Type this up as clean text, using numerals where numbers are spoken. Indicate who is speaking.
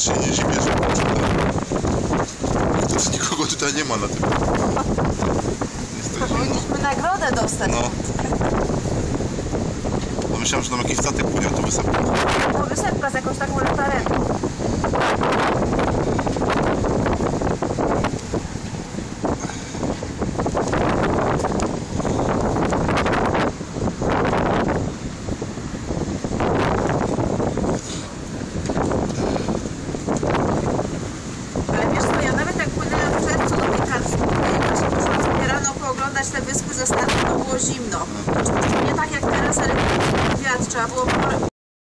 Speaker 1: się nie dziwię, że to nikogo tutaj nie ma na tym.
Speaker 2: Powinniśmy nagrodę dostać.
Speaker 1: No. Bo myślałem, że tam jakiś statek płynie, to wysepka.
Speaker 2: To wysepka z jakąś taką lataretą. Ale wiesz co, ja nawet jak płynęłam w czerwcu do Piekarskiej, właśnie poszłam sobie rano pooglądać te wyspy ze statku, to było zimno. Nie tak jak teraz, ale wiatr, trzeba było